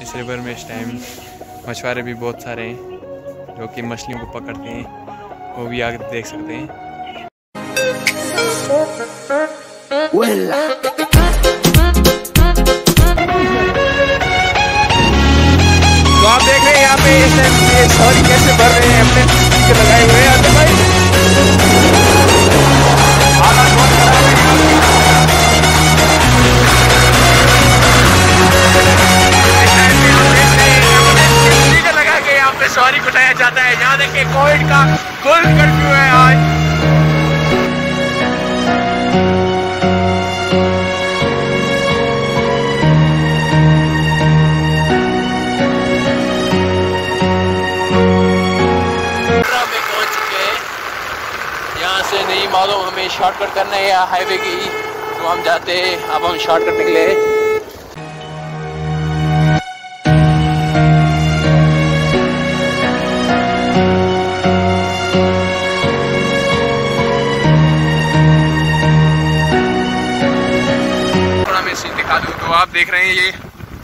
इस रिवर में इस टाइम मछुआरे भी बहुत सारे हैं जो कि मछलियों को पकड़ते हैं, वो भी आगे देख सकते हैं। तो आप देख रहे हैं यहाँ पे इस टाइम ये सॉरी कैसे भर रहे हैं, अपने टीके लगाए हुए हैं आते भाई। लगा के यहाँ पे सॉरी उठाया जाता है। यहाँ देखिए कोविड का फुल कर्फ्यू है आज। यहाँ से नहीं मालूम हमें शॉर्टकट करना है या हाईवे की, तो हम जाते हैं। अब हम शॉर्टकट निकले। थोड़ा मैं सीन दिखा दूँ तो आप देख रहे हैं ये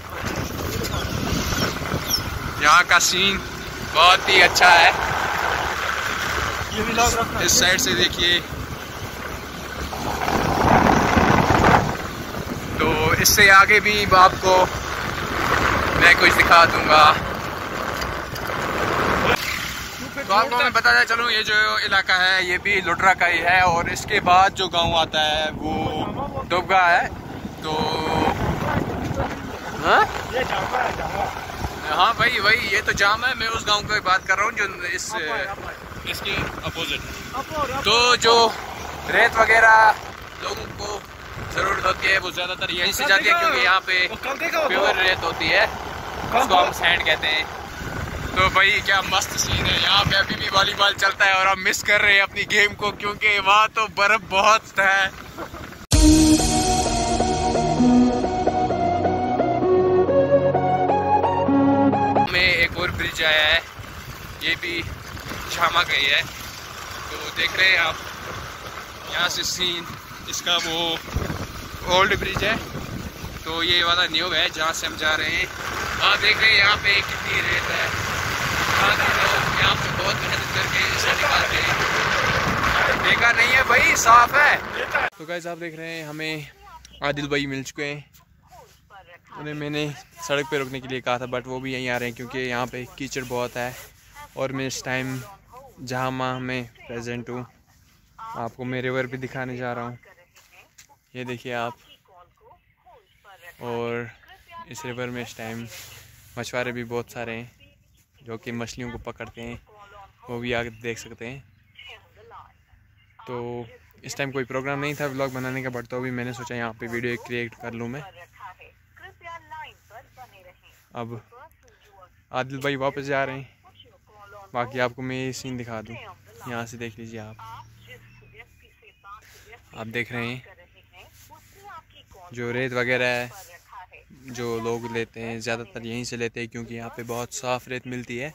यहाँ का सीन बहुत ही अच्छा है। इस साइड से देखिए तो इससे आगे भी आपको मैं कुछ दिखा दूंगा। तो आपको मैं बताता चलूँ ये जो इलाका है ये भी लुटरा का ही है, और इसके बाद जो गांव आता है वो दुबगा है। तो हाँ भाई वही ये तो जाम है। मैं उस गांव की बात कर रहा हूँ जो इसके अपोजिट। तो जो रेत वगैरह लोगों को ज़रूरत होती है वो ज़्यादातर यहीं से जाती है, क्योंकि यहाँ पे प्योर रेत होती है, उसको हम सैंड कहते हैं। तो भाई क्या मस्त सीन है। यहाँ पे अभी भी वॉलीबॉल चलता है और हम मिस कर रहे हैं अपनी गेम को, क्योंकि वहाँ तो बर्फ बहुत है। में एक और ब्रिज आया है, ये भी झामा गई है। तो देख रहे हैं आप यहाँ से सीन इसका, वो ओल्ड ब्रिज है, तो ये वाला न्यू है जहाँ से हम जा रहे हैं। आप देख रहे हैं यहाँ पे कितनी रेत है। लोग यहाँ पे बहुत मेहनत करके इसे निकालते हैं। बेकार नहीं है भाई, साफ है। तो गाइस आप देख रहे हैं हमें आदिल भाई मिल चुके हैं। उन्हें मैंने सड़क पे रुकने के लिए कहा था, बट वो भी यहीं आ रहे हैं क्योंकि यहाँ पे कीचड़ बहुत है। और मैं इस टाइम झामा में प्रेजेंट हूँ। आपको मैं रिवर भी दिखाने जा रहा हूँ, ये देखिए आप। और इस रिवर में इस टाइम मछुआरे भी बहुत सारे हैं जो कि मछलियों को पकड़ते हैं, वो भी आगे देख सकते हैं। तो इस टाइम कोई प्रोग्राम नहीं था व्लॉग बनाने का, बट तो अभी मैंने सोचा यहाँ पे वीडियो क्रिएट कर लूँ मैं। अब आदिल भाई वापस जा रहे हैं, बाकी आपको मैं ये सीन दिखा दूँ। यहाँ से देख लीजिए आप देख रहे हैं जो रेत वगैरह है जो लोग लेते हैं ज़्यादातर यहीं से लेते हैं, क्योंकि यहाँ पे बहुत साफ़ रेत मिलती है।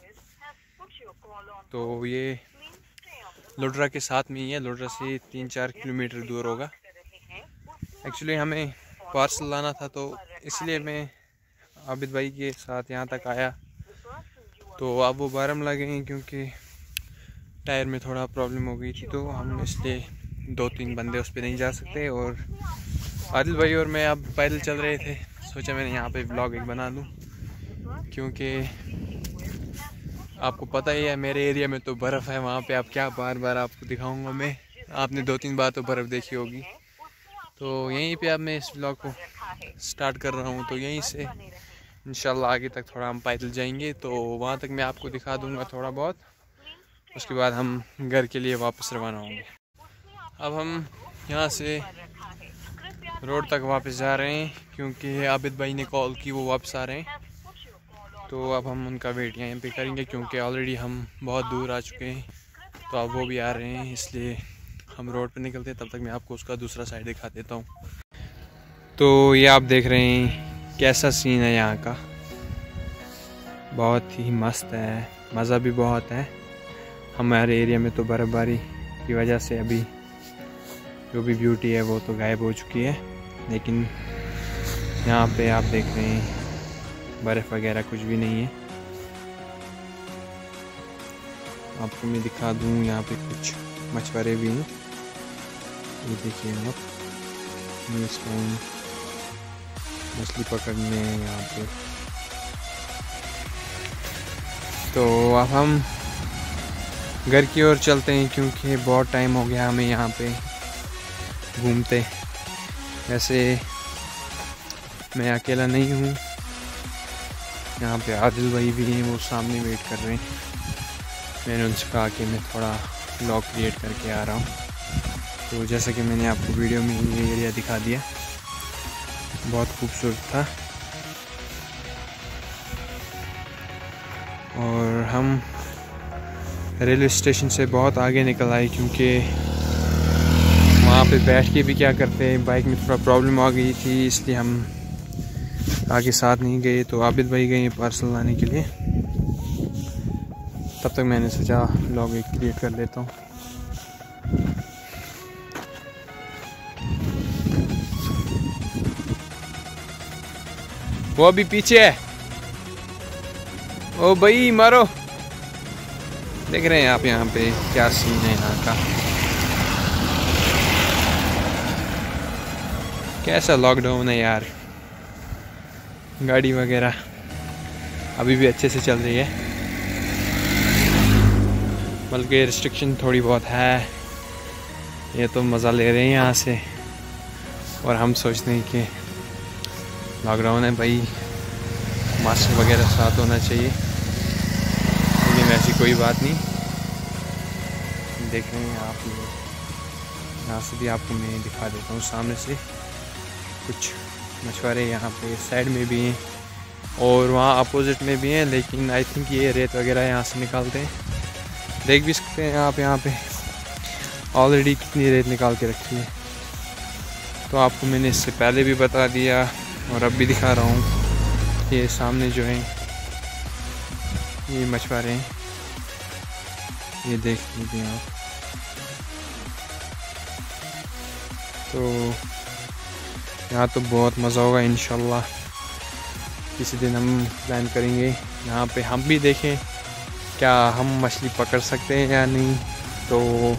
तो ये लुटरा के साथ में ही है, लुटरा से 3-4 किलोमीटर दूर होगा। एक्चुअली हमें पार्सल लाना था, तो इसलिए मैं आबिद भाई के साथ यहाँ तक आया। तो अब वो बारम लगे हैं क्योंकि टायर में थोड़ा प्रॉब्लम हो गई थी, तो हम इसलिए 2-3 बंदे उस पर नहीं जा सकते। और आदिल भाई और मैं अब पैदल चल रहे थे, सोचा मैंने यहाँ पे व्लॉग एक बना दूँ, क्योंकि आपको पता ही है मेरे एरिया में तो बर्फ़ है। वहाँ पे आप क्या बार बार आपको दिखाऊंगा मैं, आपने 2-3 बार तो बर्फ़ देखी होगी। तो यहीं पे अब मैं इस व्लॉग को स्टार्ट कर रहा हूँ। तो यहीं से इंशाल्लाह आगे तक थोड़ा हम पैदल जाएंगे, तो वहाँ तक मैं आपको दिखा दूँगा थोड़ा बहुत। उसके बाद हम घर के लिए वापस रवाना होंगे। अब हम यहाँ से रोड तक वापस जा रहे हैं क्योंकि आबिद भाई ने कॉल की, वो वापस आ रहे हैं। तो अब हम उनका वेट यहाँ पे करेंगे क्योंकि ऑलरेडी हम बहुत दूर आ चुके हैं। तो अब वो भी आ रहे हैं, इसलिए हम रोड पे निकलते हैं। तब तक मैं आपको उसका दूसरा साइड दिखा देता हूँ। तो ये आप देख रहे हैं कैसा सीन है यहाँ का, बहुत ही मस्त है, मज़ा भी बहुत है। हमारे एरिया में तो बर्फ़बारी की वजह से अभी जो भी ब्यूटी है वो तो गायब हो चुकी है, लेकिन यहाँ पे आप देख रहे हैं बर्फ़ वगैरह कुछ भी नहीं है। आपको मैं दिखा दूँ, यहाँ पे कुछ मछुआरे भी हैं, ये देखिए आप, इस टाइम मछली पकड़ने यहाँ पे। तो अब हम घर की ओर चलते हैं क्योंकि बहुत टाइम हो गया हमें यहाँ पे घूमते। वैसे मैं अकेला नहीं हूँ, यहाँ पे आदिल भाई भी हैं, वो सामने वेट कर रहे हैं। मैंने उनसे कहा कि मैं थोड़ा व्लॉग क्रिएट करके आ रहा हूँ। तो जैसा कि मैंने आपको वीडियो में ये एरिया दिखा दिया, बहुत खूबसूरत था। और हम रेलवे स्टेशन से बहुत आगे निकल आए क्योंकि वहाँ पे बैठ के भी क्या करते हैं, बाइक में थोड़ा प्रॉब्लम आ गई थी, इसलिए हम आगे साथ नहीं गए। तो आबिद भाई गए पार्सल लाने के लिए, तब तक मैंने सोचा व्लॉग एक क्रिएट कर लेता हूँ। वो अभी पीछे है, ओ भाई मारो। देख रहे हैं आप यहाँ पे क्या सीन है यहाँ का, कैसा लॉकडाउन है यार। गाड़ी वगैरह अभी भी अच्छे से चल रही है, बल्कि रिस्ट्रिक्शन थोड़ी बहुत है। ये तो मज़ा ले रहे हैं यहाँ से, और हम सोचते हैं कि लॉकडाउन है भाई, मास्क वगैरह साथ होना चाहिए, लेकिन वैसी कोई बात नहीं। देख रहे हैं आप लोग, यहाँ से भी आपको मैं दिखा देता हूँ सामने से। कुछ मछुआरे यहाँ पे साइड में भी हैं और वहाँ अपोजिट में भी हैं, लेकिन आई थिंक ये रेत वगैरह यहाँ से निकालते हैं। देख भी सकते हैं आप यहाँ पे ऑलरेडी कितनी रेत निकाल के रखी है। तो आपको मैंने इससे पहले भी बता दिया और अब भी दिखा रहा हूँ। ये सामने जो है ये मछुआरे हैं, ये देख लीजिए आप। तो यहाँ तो बहुत मज़ा होगा इंशाल्लाह। किसी दिन हम प्लान करेंगे यहाँ पे, हम भी देखें क्या हम मछली पकड़ सकते हैं या नहीं। तो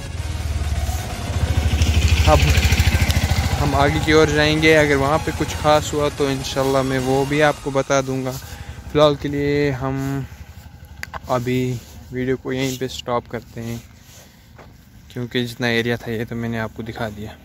अब हम आगे की ओर जाएंगे, अगर वहाँ पे कुछ ख़ास हुआ तो इंशाल्लाह मैं वो भी आपको बता दूँगा। फ़िलहाल के लिए हम अभी वीडियो को यहीं पे स्टॉप करते हैं, क्योंकि जितना एरिया था ये तो मैंने आपको दिखा दिया।